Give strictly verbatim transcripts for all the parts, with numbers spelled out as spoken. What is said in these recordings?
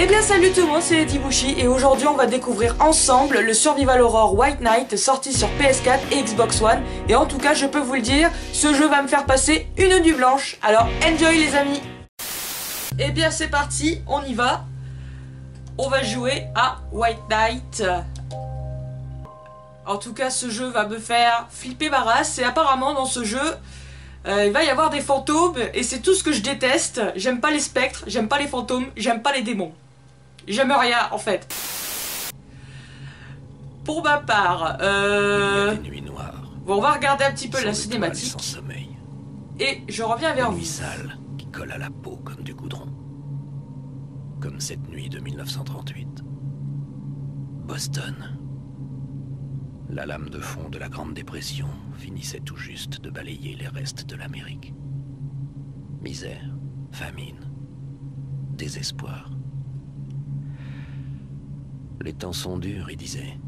Eh bien salut tout le monde, c'est Edibushi et aujourd'hui on va découvrir ensemble le Survival Horror White Knight sorti sur P S quatre et Xbox One. Et en tout cas je peux vous le dire, ce jeu va me faire passer une nuit blanche. Alors enjoy les amis. Eh bien c'est parti, on y va. On va jouer à White Knight. En tout cas ce jeu va me faire flipper ma race. Et apparemment dans ce jeu euh, il va y avoir des fantômes. Et c'est tout ce que je déteste. J'aime pas les spectres, j'aime pas les fantômes, j'aime pas les démons. J'aime rien en fait. Pour ma part, euh... des nuits noires. Bon, on va regarder un petit peu la cinématique. Sans sommeil. Et je reviens vers vous. Nuit sale qui colle à la peau comme du goudron. Comme cette nuit de mille neuf cent trente-huit. Boston. La lame de fond de la Grande Dépression finissait tout juste de balayer les restes de l'Amérique. Misère, famine, désespoir. Les temps sont durs, il disait.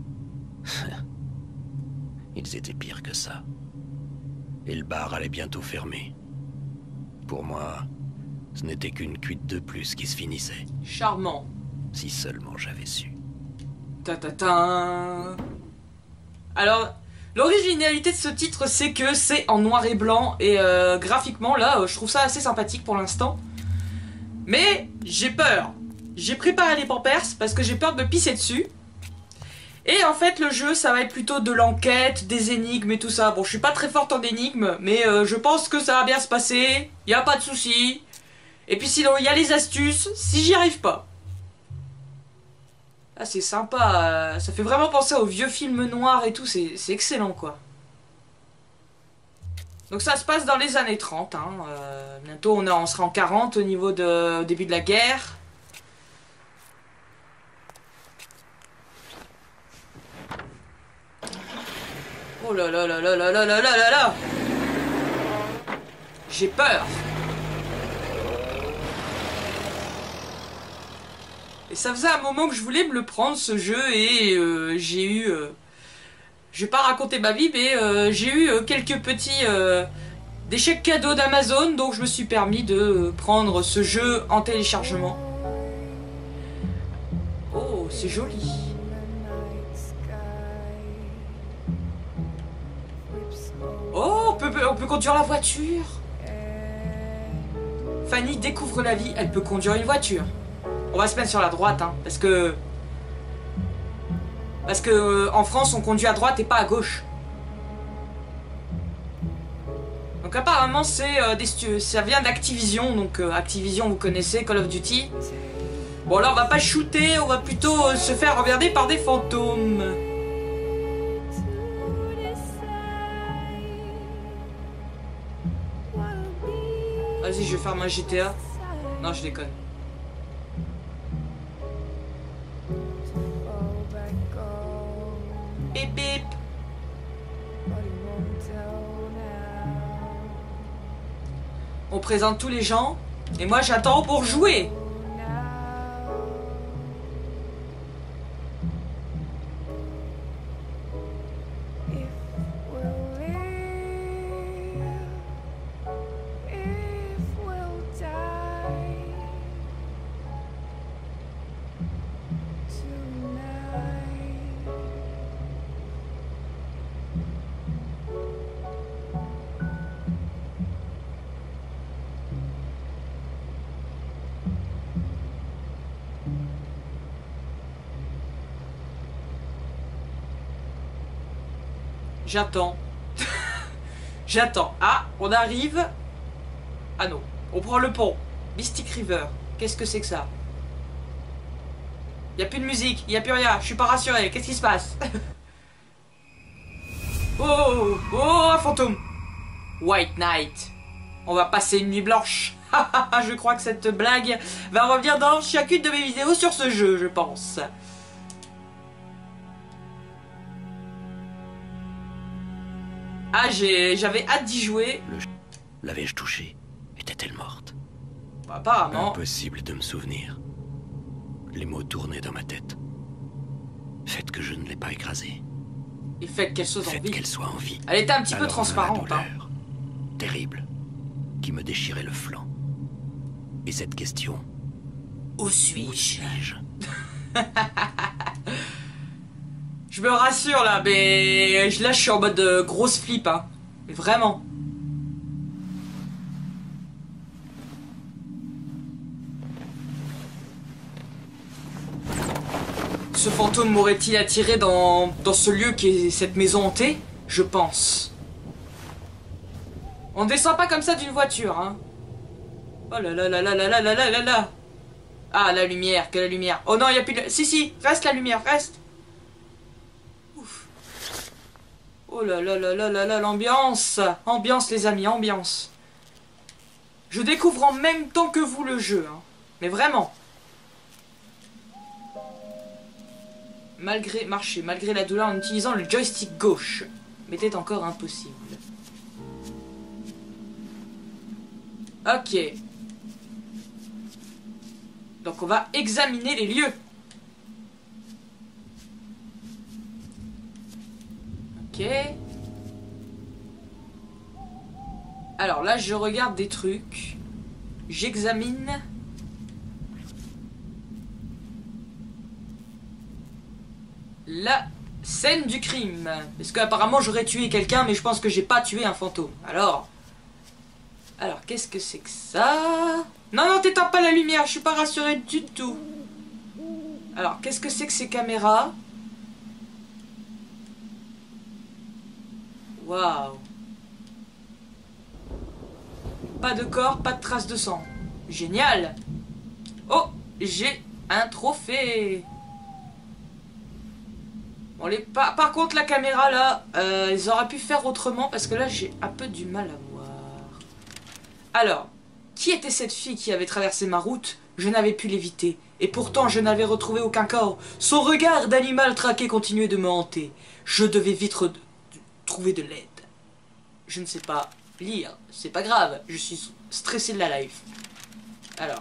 Ils étaient pires que ça. Et le bar allait bientôt fermer. Pour moi, ce n'était qu'une cuite de plus qui se finissait. Charmant. Si seulement j'avais su. Ta ta ta. Alors, l'originalité de ce titre, c'est que c'est en noir et blanc. Et euh, graphiquement, là, je trouve ça assez sympathique pour l'instant. Mais j'ai peur. J'ai préparé les pampers parce que j'ai peur de me pisser dessus. Et en fait le jeu ça va être plutôt de l'enquête, des énigmes et tout ça. Bon je suis pas très forte en énigmes mais euh, je pense que ça va bien se passer. Y a pas de souci. Et puis sinon il y a les astuces si j'y arrive pas. Ah c'est sympa. Euh, ça fait vraiment penser aux vieux films noirs et tout. C'est excellent quoi. Donc ça se passe dans les années trente. Hein. Euh, bientôt on, a, on sera en quarante au niveau de, au début de la guerre. Oh là là là là là là là là là là. J'ai peur. Et ça faisait un moment que je voulais me le prendre ce jeu et euh, j'ai eu... Euh, je vais pas raconter ma vie mais euh, j'ai eu euh, quelques petits... Euh, des chèques cadeaux d'Amazon donc je me suis permis de euh, prendre ce jeu en téléchargement. Oh c'est joli. Oh, on peut, on peut conduire la voiture. Fanny découvre la vie, elle peut conduire une voiture. On va se mettre sur la droite, hein, parce que... Parce que euh, en France, on conduit à droite et pas à gauche. Donc apparemment, c'est euh, des, ça vient d'Activision, donc euh, Activision, vous connaissez, Call of Duty. Bon, là, on va pas shooter, on va plutôt euh, se faire regarder par des fantômes. Vas-y, je vais faire ma G T A. Non, je déconne. Bip bip. On présente tous les gens. Et moi, j'attends pour jouer. J'attends. J'attends. Ah, on arrive. Ah non, on prend le pont. Mystic River. Qu'est-ce que c'est que ça? Il n'y a plus de musique, il n'y a plus rien. Je suis pas rassuré. Qu'est-ce qui se passe? Oh, oh, oh, un fantôme. White Knight. On va passer une nuit blanche. Je crois que cette blague va revenir dans chacune de mes vidéos sur ce jeu, je pense. Ah, j'avais hâte d'y jouer. L'avais-je touchée? Était-elle morte? Bah, apparemment. Impossible de me souvenir. Les mots tournaient dans ma tête. Faites que je ne l'ai pas écrasée. Et faites qu'elle soit en vie. Faites qu'elle soit en vie. Elle était un petit Alors, peu transparente. la douleur, Hein. Terrible. Qui me déchirait le flanc. Et cette question, Où suis-je? Où suis-je? Je me rassure là, mais là je suis en mode euh, grosse flip, hein. Mais vraiment. Ce fantôme m'aurait-il attiré dans, dans ce lieu qui est cette maison hantée? Je pense. On ne descend pas comme ça d'une voiture, hein. Oh là là là là là là là là là là. Ah, la lumière, que la lumière. Oh non, il n'y a plus de... Si, si, reste la lumière, reste. Ouf. Oh là là là là là là, l'ambiance. Ambiance, les amis, ambiance. Je découvre en même temps que vous le jeu, hein. Mais vraiment. Malgré... Marcher, malgré la douleur en utilisant le joystick gauche. M'était encore impossible. Ok. Donc on va examiner les lieux. Ok. Alors là, je regarde des trucs. J'examine. La scène du crime. Parce qu'apparemment j'aurais tué quelqu'un, mais je pense que j'ai pas tué un fantôme. Alors... Alors, qu'est-ce que c'est que ça? Non, non, t'éteins pas la lumière, je suis pas rassurée du tout. Alors, qu'est-ce que c'est que ces caméras? Waouh. Pas de corps, pas de traces de sang. Génial. Oh, j'ai un trophée. Bon, les... par, par contre, la caméra, là, euh, ils auraient pu faire autrement, parce que là, j'ai un peu du mal à voir. Alors, qui était cette fille qui avait traversé ma route? Je n'avais pu l'éviter, et pourtant je n'avais retrouvé aucun corps. Son regard d'animal traqué continuait de me hanter. Je devais vite re... trouver de l'aide. Je ne sais pas lire, c'est pas grave, je suis stressé de la life. Alors.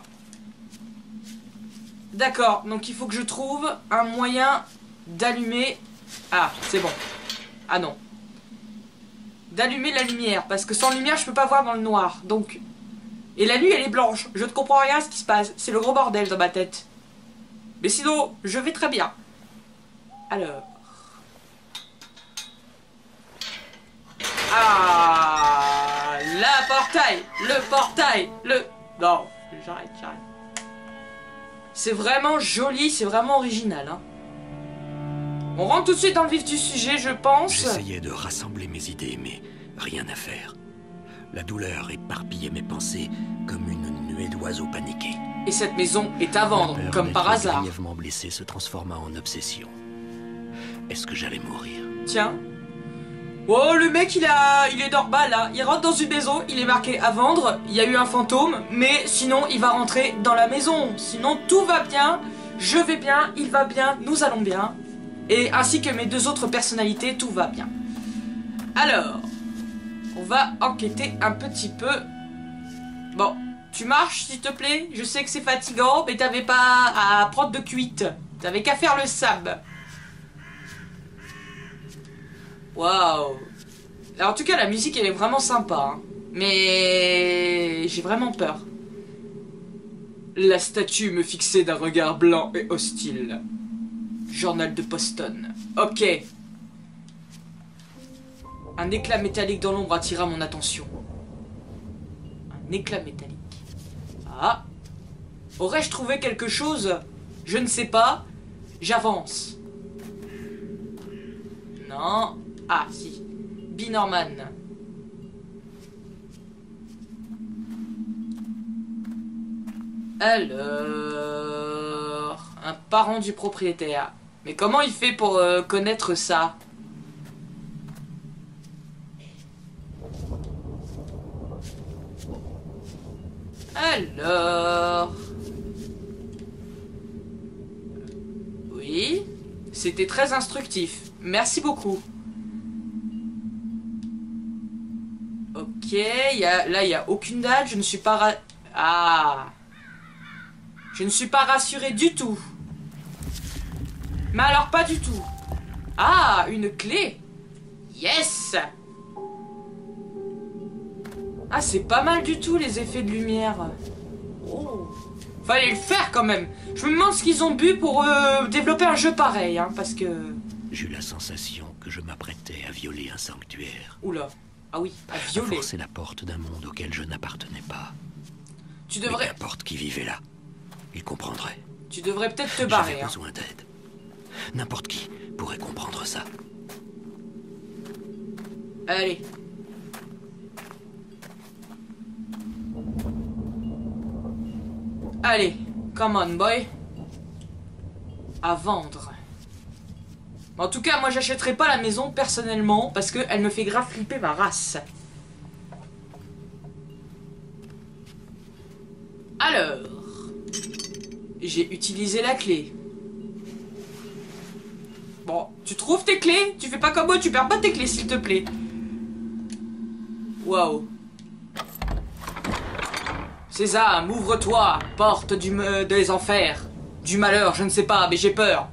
D'accord, donc il faut que je trouve un moyen d'allumer... Ah, c'est bon. Ah non. D'allumer la lumière, parce que sans lumière je peux pas voir dans le noir, donc... Et la nuit elle est blanche, je ne comprends rien à ce qui se passe, c'est le gros bordel dans ma tête. Mais sinon, je vais très bien. Alors... Ah, la portail, le portail, le... Non, j'arrête, j'arrête. C'est vraiment joli, c'est vraiment original, hein. On rentre tout de suite dans le vif du sujet, je pense. J'essayais de rassembler mes idées, mais rien à faire. La douleur éparpillait mes pensées comme une nuée d'oiseaux paniqués. Et cette maison est à vendre, comme par hasard. Grièvement blessé se transforma en obsession. Est-ce que j'allais mourir? Tiens. Oh, le mec, il a, il est normal, là. Il rentre dans une maison, il est marqué à vendre. Il y a eu un fantôme, mais sinon, il va rentrer dans la maison. Sinon, tout va bien. Je vais bien, il va bien, nous allons bien. Et ainsi que mes deux autres personnalités, tout va bien. Alors, on va enquêter un petit peu. Bon, tu marches s'il te plaît. Je sais que c'est fatigant, mais t'avais pas à prendre de cuite. T'avais qu'à faire le sab. Waouh. En tout cas, la musique elle est vraiment sympa, hein. Mais j'ai vraiment peur. La statue me fixait d'un regard blanc et hostile. Journal de Boston. Ok. Un éclat métallique dans l'ombre attira mon attention. Un éclat métallique. Ah. Aurais-je trouvé quelque chose? Je ne sais pas. J'avance. Non. Ah, si. Binorman. Alors... Un parent du propriétaire. Mais comment il fait pour euh, connaître ça? Alors... Oui. C'était très instructif. Merci beaucoup. Ok, y a, là il n'y a aucune date, je ne suis pas... Ra... Ah... Je ne suis pas rassuré du tout. Mais alors pas du tout. Ah, une clé. Yes. Ah, c'est pas mal du tout les effets de lumière. Oh. Fallait le faire quand même. Je me demande ce qu'ils ont bu pour euh, développer un jeu pareil, hein, parce que... J'eus la sensation que je m'apprêtais à violer un sanctuaire. Oula. Ah oui, à À violer. forcer la porte d'un monde auquel je n'appartenais pas. Tu Mais devrais... qu'importe qui vivait là, il comprendrait. Tu devrais peut-être te J'avais barrer, hein. besoin d'aide. N'importe qui pourrait comprendre ça. Allez. Allez, come on boy. À vendre. En tout cas, moi j'achèterai pas la maison personnellement parce qu'elle me fait grave flipper ma race. Alors, j'ai utilisé la clé. Bon, tu trouves tes clés? Tu fais pas comme moi, tu perds pas tes clés s'il te plaît. Waouh. Sésame, ouvre-toi, porte du me des enfers. Du malheur, je ne sais pas, mais j'ai peur.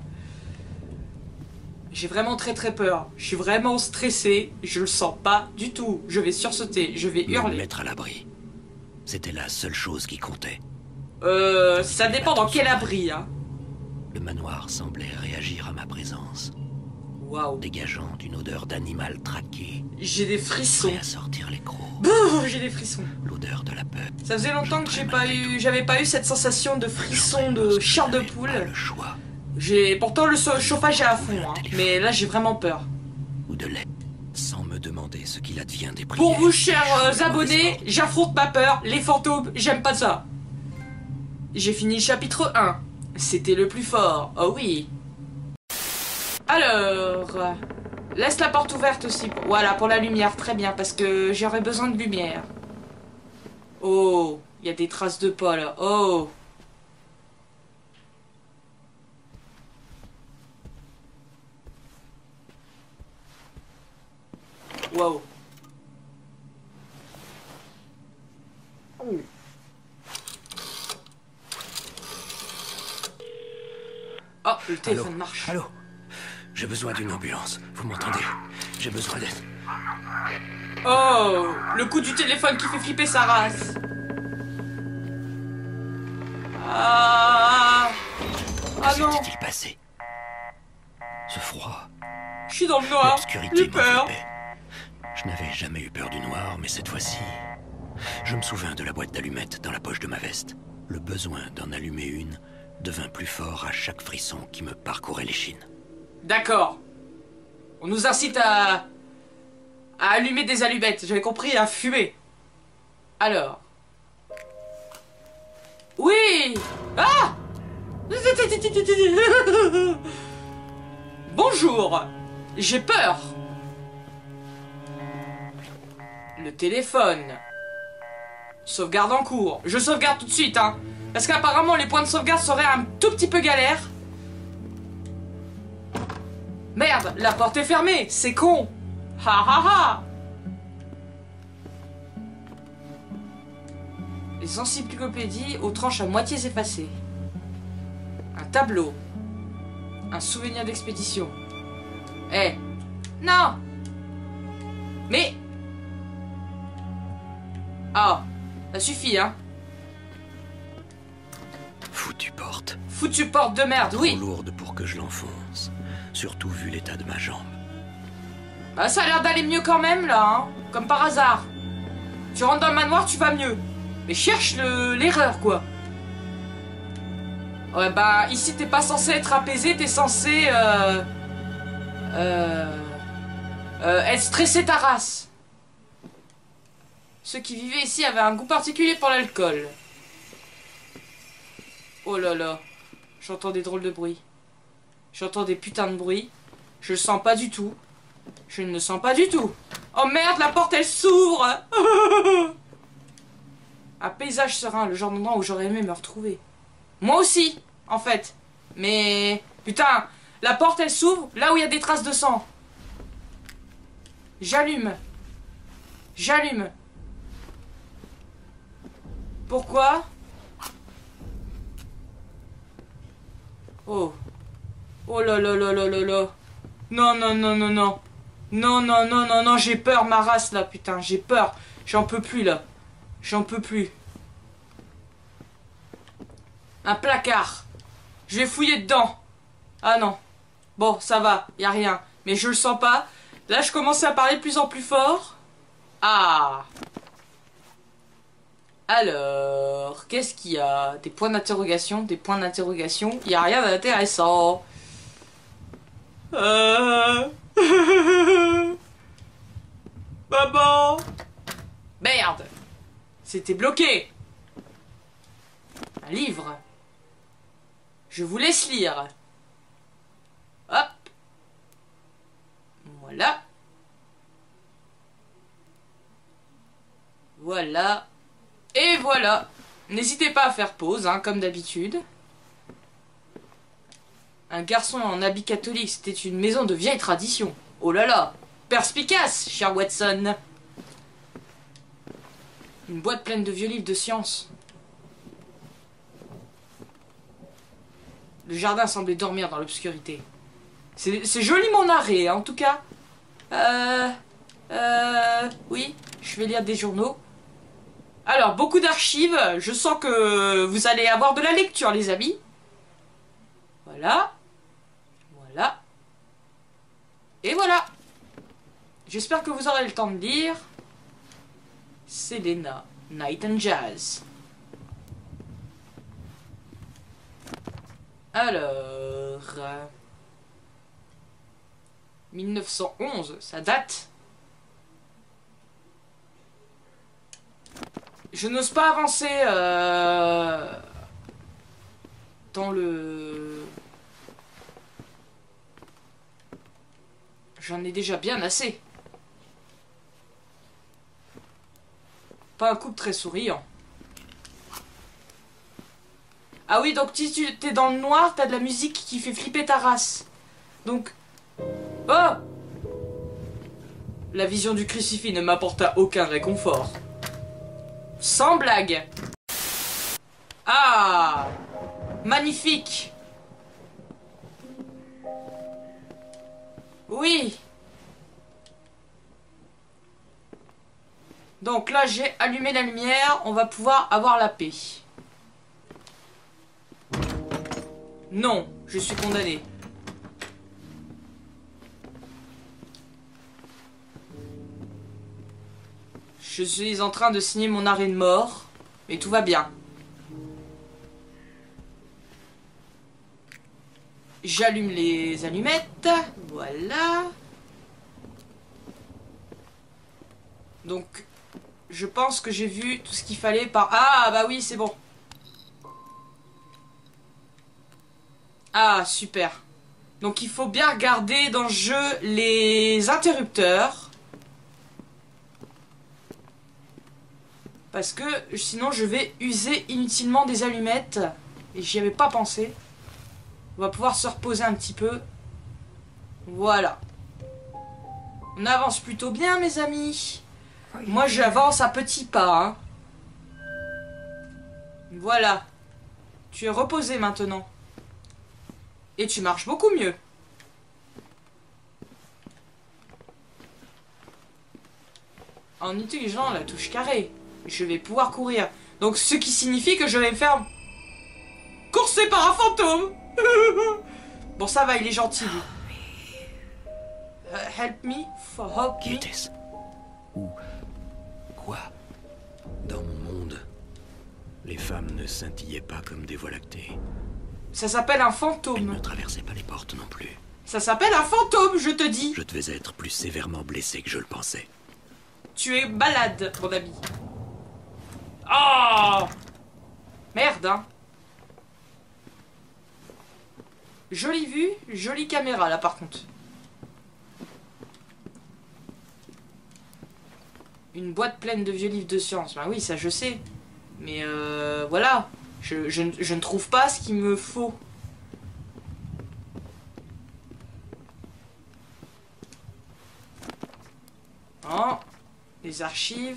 J'ai vraiment très très peur. Je suis vraiment stressé. Je le sens pas du tout. Je vais sursauter, je vais Me hurler. mettre à l'abri. C'était la seule chose qui comptait. Euh, ça dépend dans quel abri, hein. Le manoir semblait réagir à ma présence, Waouh. dégageant d'une odeur d'animal traqué, J'ai des frissons. prêt à sortir les crocs. Bouh, j'ai des frissons. L'odeur de la peur. Ça faisait longtemps que j'ai pas eu, j'avais pas eu cette sensation de frisson de chair de Pas poule. le choix J'ai pourtant le so- chauffage est à fond, hein. Mais là j'ai vraiment peur. ou de lait, sans me demander ce qu'il advient des prières. Pour vous, chers euh, Je abonnés, j'affronte ma peur, les fantômes, j'aime pas ça. J'ai fini le chapitre un. C'était le plus fort, oh oui. Alors, laisse la porte ouverte aussi. Voilà, pour la lumière, très bien, parce que j'aurais besoin de lumière. Oh, il y a des traces de pas là, oh. Wow. Oh, le téléphone Allô marche. Allô. J'ai besoin d'une ambulance. Vous m'entendez? J'ai besoin d'aide. Oh, le coup du téléphone qui fait flipper sa race. Ah, ah Que non, s'était-il passé? Ce froid, je suis dans le noir, l'obscurité j'ai peur. m'enveloppait. Je n'avais jamais eu peur du noir, mais cette fois-ci, je me souviens de la boîte d'allumettes dans la poche de ma veste. Le besoin d'en allumer une devint plus fort à chaque frisson qui me parcourait l'échine. D'accord. On nous incite à... à allumer des allumettes, j'avais compris, à fumer. Alors. Oui. Ah. Bonjour. J'ai peur. Le téléphone. Sauvegarde en cours. Je sauvegarde tout de suite, hein. Parce qu'apparemment, les points de sauvegarde seraient un tout petit peu galère. Merde, la porte est fermée. C'est con. Ha ha ha. Les encyclopédies aux tranches à moitié effacées. Un tableau. Un souvenir d'expédition. Eh. Non. Mais... Ah, ça suffit, hein. Foutue porte. Foutue porte de merde, Trop oui. lourde pour que je l'enfonce. Surtout vu l'état de ma jambe. Bah, ça a l'air d'aller mieux quand même, là, hein. Comme par hasard. Tu rentres dans le manoir, tu vas mieux. Mais cherche le- l'erreur, quoi. Ouais, bah, ici, t'es pas censé être apaisé, t'es censé, euh... Euh... euh, être stressé ta race. Ceux qui vivaient ici avaient un goût particulier pour l'alcool. Oh là là. J'entends des drôles de bruits. J'entends des putains de bruits. Je le sens pas du tout. Je ne le sens pas du tout. Oh merde, la porte elle s'ouvre. Un paysage serein, le genre d'endroit où j'aurais aimé me retrouver. Moi aussi, en fait. Mais... Putain, la porte elle s'ouvre là où il y a des traces de sang. J'allume. J'allume. Pourquoi? Oh. Oh là là là là là là. Non, non, non, non, non. Non, non, non, non, non, j'ai peur, ma race, là, putain, j'ai peur. J'en peux plus, là. J'en peux plus. Un placard. Je vais fouiller dedans. Ah non. Bon, ça va, y a rien. Mais je le sens pas. Là, je commençais à parler de plus en plus fort. Ah. Alors, qu'est-ce qu'il y a? Des points d'interrogation, des points d'interrogation. Il y a rien d'intéressant. Euh... Maman. Merde. C'était bloqué. Un livre. Je vous laisse lire. Hop. Voilà. Voilà. Et voilà. N'hésitez pas à faire pause, hein, comme d'habitude. Un garçon en habit catholique, c'était une maison de vieille tradition. Oh là là. Perspicace, cher Watson. Une boîte pleine de vieux livres de science. Le jardin semblait dormir dans l'obscurité. C'est joli mon arrêt, hein, en tout cas. Euh... Euh... Oui, je vais lire des journaux. Alors, beaucoup d'archives. Je sens que vous allez avoir de la lecture, les amis. Voilà. Voilà. Et voilà. J'espère que vous aurez le temps de lire. Selena, Night and Jazz. Alors... mille neuf cent onze, ça date. Je n'ose pas avancer euh, dans le... J'en ai déjà bien assez. Pas un couple très souriant. Ah oui, donc si tu t'es dans le noir, t'as de la musique qui fait flipper ta race. Donc... Oh! La vision du crucifix ne m'apporta aucun réconfort. Sans blague. Ah! Magnifique! Oui! Donc là, j'ai allumé la lumière, on va pouvoir avoir la paix. Non, je suis condamné. Je suis en train de signer mon arrêt de mort, mais tout va bien. J'allume les allumettes, voilà. Donc, je pense que j'ai vu tout ce qu'il fallait par... Ah, bah oui, c'est bon. Ah, super. Donc, il faut bien regarder dans le jeu les interrupteurs. Parce que sinon, je vais user inutilement des allumettes. Et j'y avais pas pensé. On va pouvoir se reposer un petit peu. Voilà. On avance plutôt bien, mes amis. Moi, j'avance à petits pas. Hein. Voilà. Tu es reposé maintenant. Et tu marches beaucoup mieux. En utilisant la touche carré, je vais pouvoir courir. Donc, ce qui signifie que je vais me faire courser par un fantôme. Bon, ça va, il est gentil, lui. Uh, help me, for help Qui me. était-ce? Où? Quoi? Dans mon monde, les femmes ne scintillaient pas comme des voies lactées. Ça s'appelle un Elles fantôme. ne traversaient pas les portes non plus. Ça s'appelle un fantôme, je te dis. Je devais être plus sévèrement blessé que je le pensais. Tu es malade, mon ami. Oh! Merde, hein. Jolie vue, jolie caméra, là, par contre. Une boîte pleine de vieux livres de science. Ben oui, ça, je sais. Mais, euh, voilà. Je, je, je ne trouve pas ce qu'il me faut. Oh, les archives.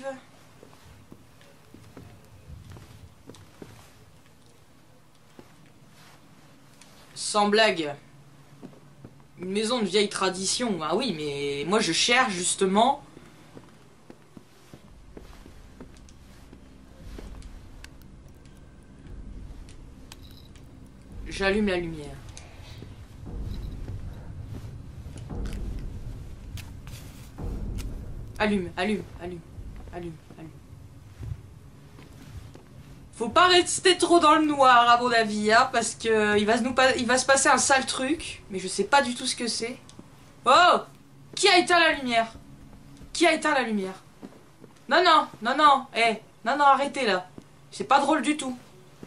Sans blague. Une maison de vieille tradition. Ah oui, mais moi je cherche justement... j'allume la lumière. Allume, allume, allume, allume, allume. Faut pas rester trop dans le noir, à mon avis, hein, parce que il va, se nous pas, il va se passer un sale truc, mais je sais pas du tout ce que c'est. Oh! Qui a éteint la lumière? Qui a éteint la lumière? Non, non, non, non, eh, hey, non, non, arrêtez là. C'est pas drôle du tout.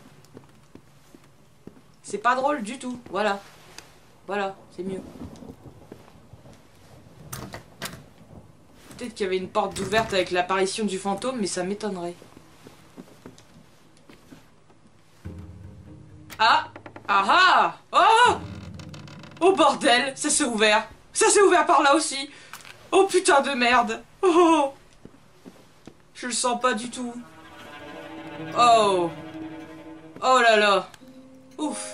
C'est pas drôle du tout, voilà. Voilà, c'est mieux. Peut-être qu'il y avait une porte ouverte avec l'apparition du fantôme, mais ça m'étonnerait. Ah! Ah ah! Oh! Oh bordel! Ça s'est ouvert! Ça s'est ouvert par là aussi! Oh putain de merde! Oh! Je le sens pas du tout. Oh! Oh là là! Ouf!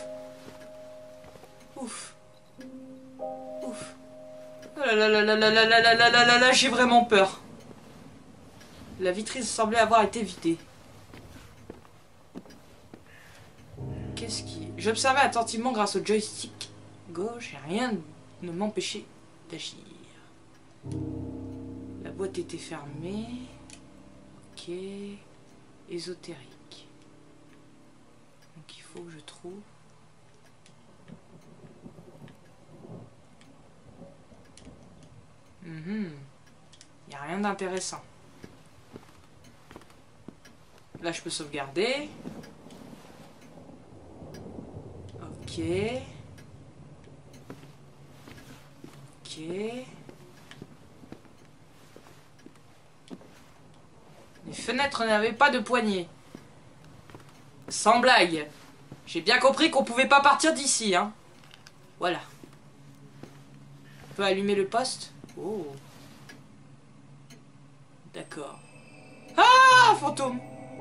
Ouf! Ouf! Oh là là là là là là là là là là là là, j'ai vraiment peur. La vitrine semblait avoir été vidée. Qu'est-ce qui... J'observais attentivement grâce au joystick gauche et rien ne m'empêchait d'agir. La boîte était fermée. Ok. Ésotérique. Donc il faut que je trouve... Mhm. Il n'y a rien d'intéressant. Là, je peux sauvegarder. Ok. Ok. Les fenêtres n'avaient pas de poignée. Sans blague. J'ai bien compris qu'on pouvait pas partir d'ici, hein. Voilà. On peut allumer le poste. Oh. D'accord. Ah, fantôme.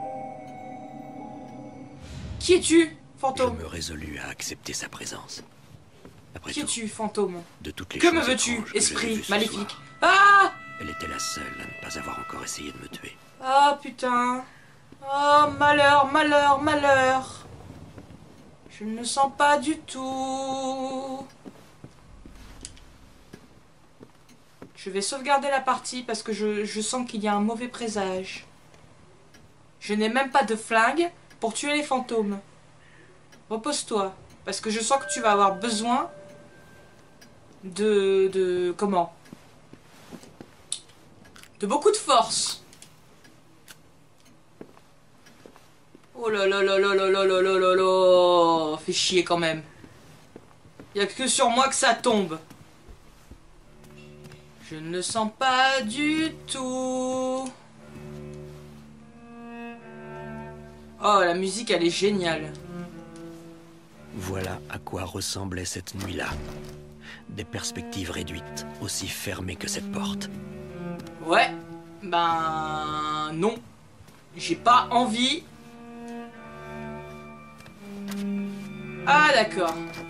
Qui es-tu, fantôme? Je me résolus à accepter sa présence. Après Qui tout, es-tu, fantôme? de toutes les Que me choses veux-tu, étranges que j'ai esprit vues ce maléfique? soir, Ah! elle était la seule à ne pas avoir encore essayé de me tuer. Ah, putain. Oh, malheur, malheur, malheur. Je ne le sens pas du tout. Je vais sauvegarder la partie parce que je, je sens qu'il y a un mauvais présage. Je n'ai même pas de flingue pour tuer les fantômes. Repose-toi. Parce que je sens que tu vas avoir besoin de... de... comment? De beaucoup de force. Oh là là là là là là là là là là. Fait chier quand même. Il n'y a que sur moi que ça tombe. Je ne le sens pas du tout. Oh, la musique, elle est géniale. Voilà à quoi ressemblait cette nuit-là. Des perspectives réduites, aussi fermées que cette porte. Ouais, ben non. J'ai pas envie. Ah, d'accord.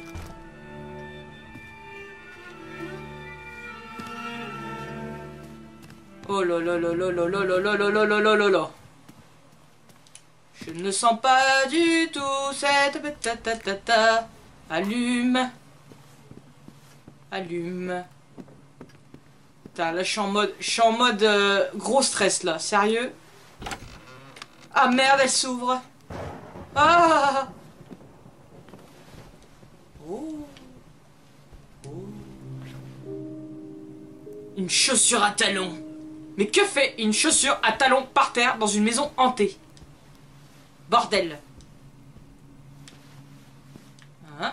Oh là là là là là là là là là là là là là là. Je ne sens pas du tout cette ta ta ta ta. Allume. Allume. Putain, là je suis en mode, je suis en mode euh, gros stress là, sérieux. Ah merde, elle s'ouvre. Ah. Oh. Oh. Une chaussure à talons. Mais que fait une chaussure à talons par terre dans une maison hantée? Bordel. Hein?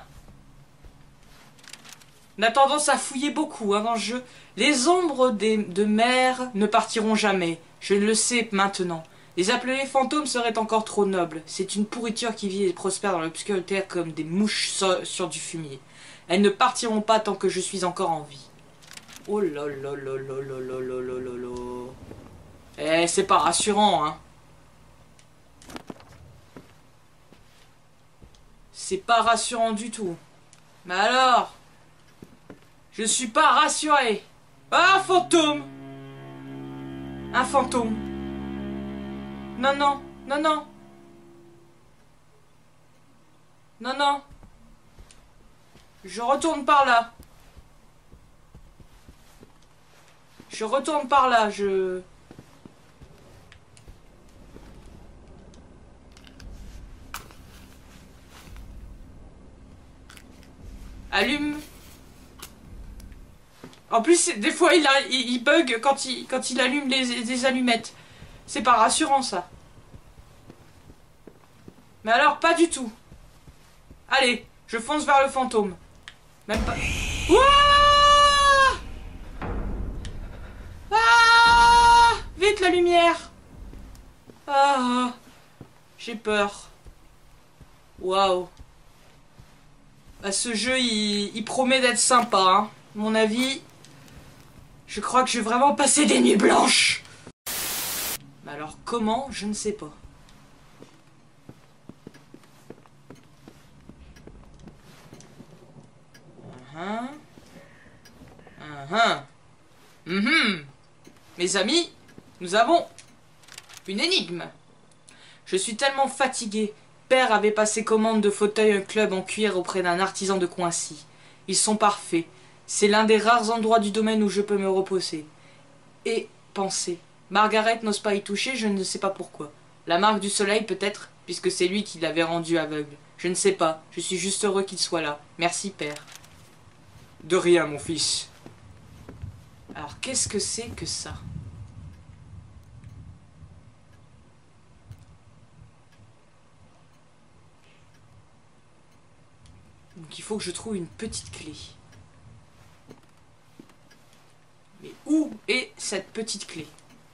On a tendance à fouiller beaucoup hein, dans le jeu. Les ombres des, de mer ne partiront jamais. Je le sais maintenant. Les appeler fantômes seraient encore trop nobles. C'est une pourriture qui vit et prospère dans l'obscurité comme des mouches sur, sur du fumier. Elles ne partiront pas tant que je suis encore en vie. Oh là là là là là là là là là là. Eh, c'est pas rassurant, hein. C'est pas rassurant du tout. Mais alors? Je suis pas rassuré. Ah, fantôme! Un fantôme. Non, non, non, non. Non, non. Je retourne par là. Je retourne par là, je... Allume. En plus, des fois, il, a, il, il bug quand il, quand il allume les, les allumettes. C'est pas rassurant, ça. Mais alors, pas du tout. Allez, je fonce vers le fantôme. Même pas... Ouah! Ah! Vite, la lumière. Ah! J'ai peur. Waouh. Bah, ce jeu, il, il promet d'être sympa, hein. À mon avis, je crois que je vais vraiment passer des nuits blanches. Mais alors, comment? Je ne sais pas. Uh-huh. Uh-huh. Mm-hmm. Mes amis, nous avons une énigme. Je suis tellement fatigué. Père avait passé commande de fauteuils club en cuir auprès d'un artisan de Coincy. Ils sont parfaits. C'est l'un des rares endroits du domaine où je peux me reposer. Et penser. Margaret n'ose pas y toucher, je ne sais pas pourquoi. La marque du soleil peut-être, puisque c'est lui qui l'avait rendu aveugle. Je ne sais pas, je suis juste heureux qu'il soit là. Merci, père. De rien, mon fils. Alors, qu'est-ce que c'est que ça? Donc, il faut que je trouve une petite clé. Mais où est cette petite clé?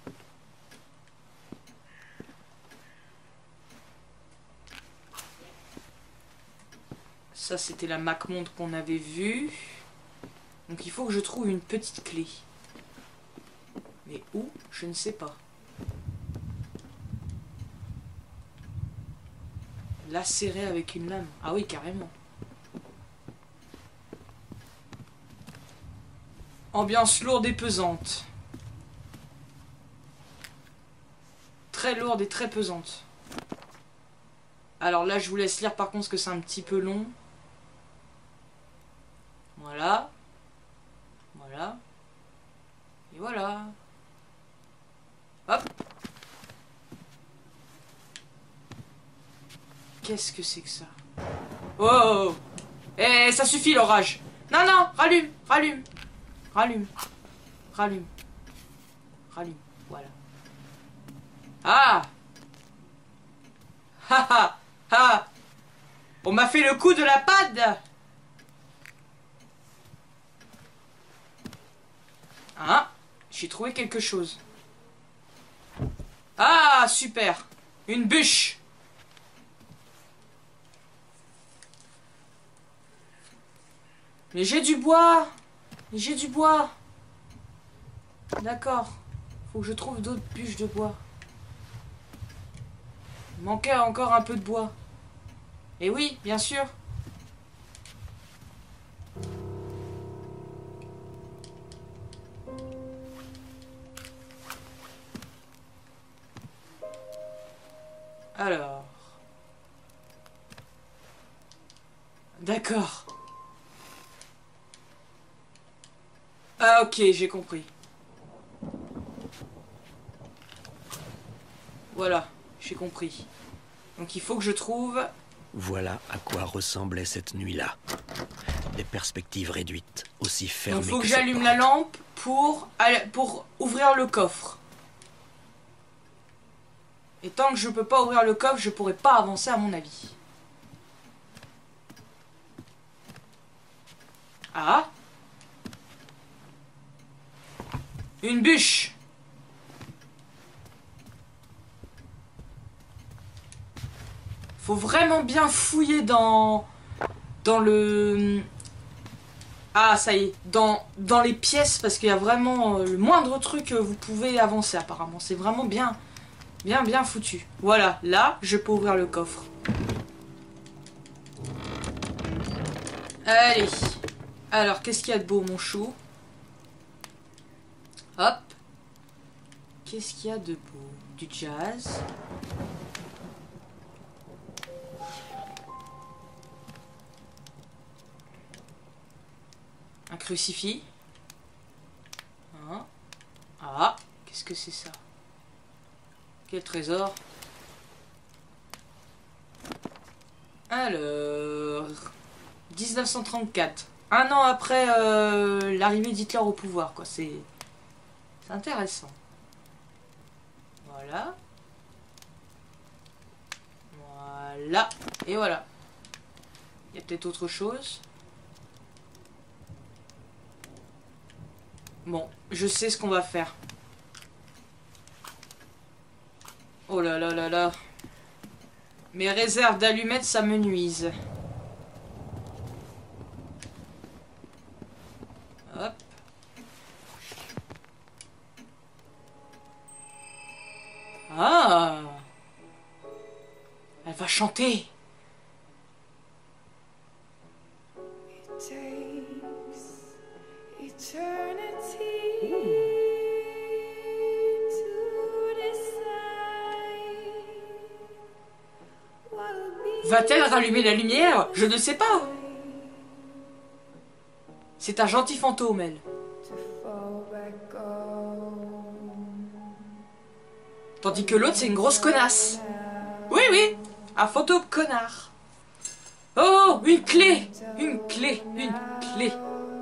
Ça, c'était la Macmonde qu'on avait vue. Donc il faut que je trouve une petite clé. Mais où? Je ne sais pas. Lacérée avec une lame. Ah oui, carrément. Ambiance lourde et pesante. Très lourde et très pesante. Alors là, je vous laisse lire par contre parce que c'est un petit peu long. Voilà. Voilà. Et voilà. Hop. Qu'est-ce que c'est que ça? Oh! Eh, ça suffit l'orage. Non, non, rallume, rallume. Rallume. Rallume. Rallume. Voilà. Ah! Ha ha ha! On m'a fait le coup de la pad! Ah! J'ai trouvé quelque chose. Ah, super! Une bûche! Mais j'ai du bois! Mais j'ai du bois! D'accord. Faut que je trouve d'autres bûches de bois. Il manquait encore un peu de bois. Et oui, bien sûr. Alors. D'accord. Ah ok, j'ai compris. Voilà, j'ai compris. Donc il faut que je trouve... Voilà à quoi ressemblait cette nuit-là. Des perspectives réduites, aussi fermées. Donc il faut que, que cette j'allume la lampe pour, pour ouvrir le coffre. Et tant que je peux pas ouvrir le coffre, je pourrai pas avancer à mon avis. Ah! Une bûche! Faut vraiment bien fouiller dans... Dans le... Ah, ça y est. Dans, dans les pièces, parce qu'il y a vraiment... Le moindre truc, vous pouvez avancer apparemment. C'est vraiment bien... Bien, bien foutu. Voilà, là, je peux ouvrir le coffre. Allez. Alors, qu'est-ce qu'il y a de beau, mon chou? Hop. Qu'est-ce qu'il y a de beau? Du jazz. Un crucifix. Hein. Ah, qu'est-ce que c'est ça? Quel trésor? Alors... mille neuf cent trente-quatre. Un an après euh, l'arrivée d'Hitler au pouvoir, quoi. C'est... C'est intéressant. Voilà. Voilà. Et voilà. Il y a peut-être autre chose. Bon, je sais ce qu'on va faire. Oh là là là là. Mes réserves d'allumettes, ça me nuise. Hop. Ah. Elle va chanter. Va-t-elle rallumer la lumière? Je ne sais pas. C'est un gentil fantôme, elle. Tandis que l'autre, c'est une grosse connasse. Oui, oui, un fantôme connard. Oh, une clé. Une clé, une clé.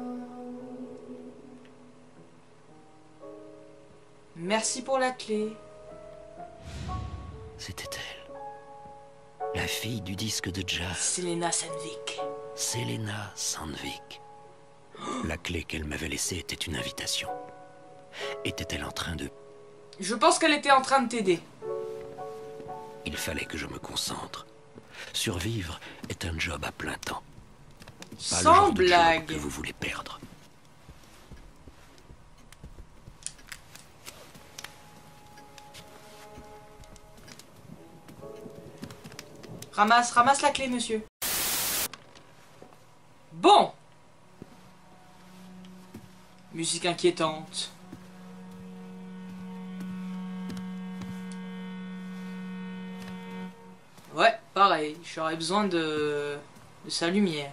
Merci pour la clé. C'était elle. La fille du disque de jazz. Selena Sandvik. Selena Sandvik. La clé qu'elle m'avait laissée était une invitation. Était-elle en train de... Je pense qu'elle était en train de t'aider. Il fallait que je me concentre. Survivre est un job à plein temps. Pas Sans le genre de blague. job que vous voulez perdre. Ramasse, ramasse la clé, monsieur. Bon. Musique inquiétante. Ouais, pareil. J'aurais besoin de... de sa lumière.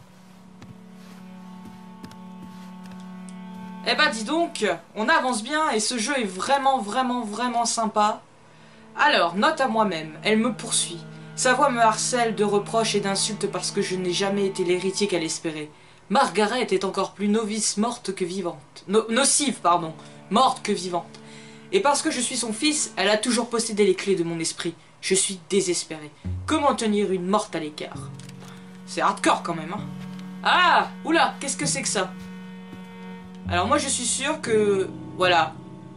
Eh bah dis donc, on avance bien et ce jeu est vraiment, vraiment, vraiment sympa. Alors, note à moi-même, elle me poursuit. Sa voix me harcèle de reproches et d'insultes parce que je n'ai jamais été l'héritier qu'elle espérait. Margaret est encore plus novice morte que vivante. No nocive, pardon. Morte que vivante. Et parce que je suis son fils, elle a toujours possédé les clés de mon esprit. Je suis désespéré. Comment tenir une morte à l'écart? C'est hardcore quand même, hein. Ah! Oula! Qu'est-ce que c'est que ça? Alors moi je suis sûr que... Voilà.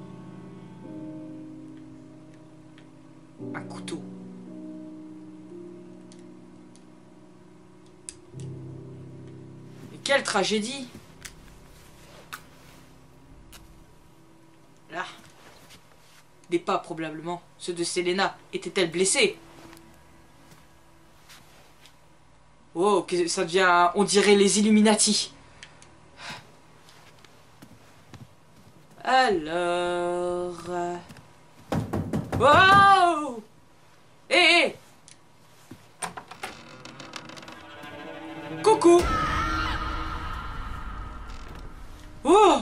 Un couteau. Mais quelle tragédie! Là. Des pas probablement. Ceux de Selena. Était-elle blessée? Oh, que ça devient... On dirait les Illuminati. Alors... Wow! Hé, hé! Coucou! Oh!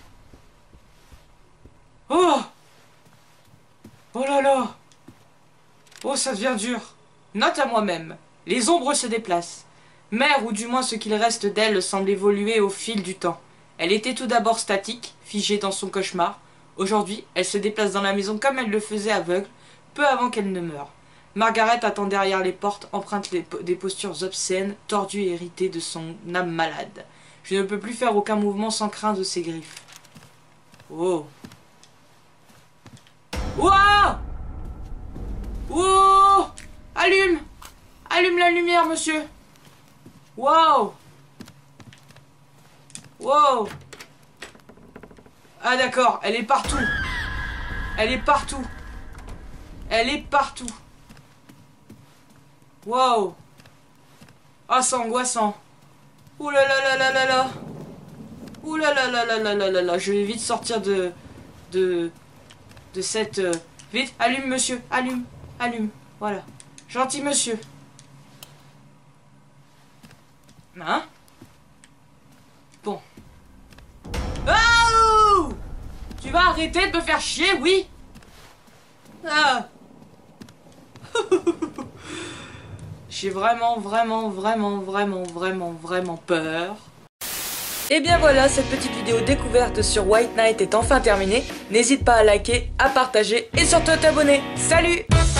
Oh! Oh là là! Oh, ça devient dur. Note à moi-même. Les ombres se déplacent. Mère, ou du moins ce qu'il reste d'elle, semble évoluer au fil du temps. Elle était tout d'abord statique, figée dans son cauchemar. Aujourd'hui, elle se déplace dans la maison comme elle le faisait aveugle, peu avant qu'elle ne meure. Margaret attend derrière les portes, emprunte les po des postures obscènes, tordues et héritées de son âme malade. Je ne peux plus faire aucun mouvement sans craindre ses griffes. Oh. Ouah! Oh! Allume! Allume la lumière, monsieur! Wow! Wow! Ah d'accord, elle est partout. Elle est partout. Elle est partout. Wow! Ah, c'est angoissant. Ouh là là là là là là. Ouh là là là là là là là là. Je vais vite sortir de... De... De cette... Euh... Vite, allume monsieur, allume, allume. Voilà. Gentil monsieur. Hein? Bon. Oh! Tu vas arrêter de me faire chier, oui? Ah. J'ai vraiment, vraiment, vraiment, vraiment, vraiment, vraiment peur. Et bien voilà, cette petite vidéo découverte sur White Knight est enfin terminée. N'hésite pas à liker, à partager et surtout à t'abonner. Salut!